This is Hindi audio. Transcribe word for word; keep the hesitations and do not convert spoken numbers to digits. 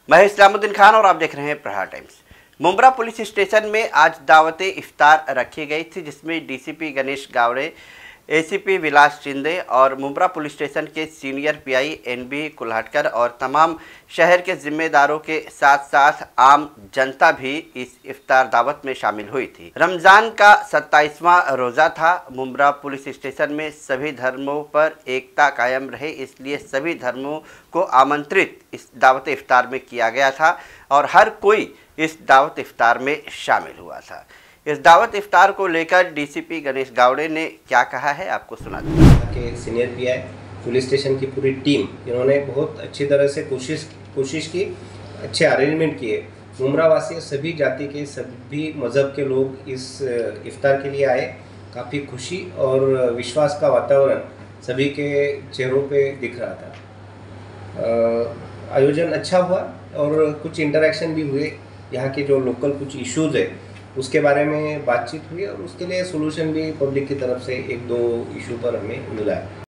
मैं इस्लामुद्दीन खान और आप देख रहे हैं प्रहार टाइम्स। मुंब्रा पुलिस स्टेशन में आज दावत इफ्तार रखी गई थी, जिसमें डीसीपी गणेश गावड़े, एसीपी विलास शिंदे और मुंब्रा पुलिस स्टेशन के सीनियर पीआई एनबी कुल्हाटकर और तमाम शहर के जिम्मेदारों के साथ साथ आम जनता भी इस इफ्तार दावत में शामिल हुई थी। रमज़ान का सत्ताईसवां रोज़ा था। मुंब्रा पुलिस स्टेशन में सभी धर्मों पर एकता कायम रहे, इसलिए सभी धर्मों को आमंत्रित इस दावत इफ्तार में किया गया था और हर कोई इस दावत इफ्तार में शामिल हुआ था। इस दावत इफ्तार को लेकर डीसीपी गणेश गावड़े ने क्या कहा है, आपको सुना दें। के सीनियर पीआई पुलिस स्टेशन की पूरी टीम, इन्होंने बहुत अच्छी तरह से कोशिश कोशिश की, अच्छे अरेंजमेंट किए। मुंब्रा वासी सभी जाति के, सभी मज़हब के लोग इस इफ्तार के लिए आए। काफ़ी खुशी और विश्वास का वातावरण सभी के चेहरों पे दिख रहा था। आयोजन अच्छा हुआ और कुछ इंटरेक्शन भी हुए। यहाँ के जो लोकल कुछ इश्यूज़ है उसके बारे में बातचीत हुई और उसके लिए सोल्यूशन भी पब्लिक की तरफ से एक दो इशू पर हमें मिला है।